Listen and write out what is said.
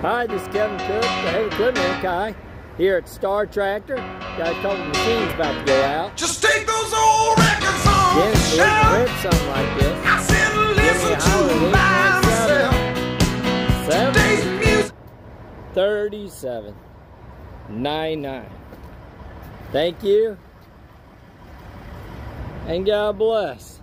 Hi, this is Kevin Cook, the heavy equipment guy here at Star Tractor. Got a couple machines about to go out. Just take those old records on the shelf. Rip something like this. I said listen to myself. Today's music. 37.99. Thank you, and God bless.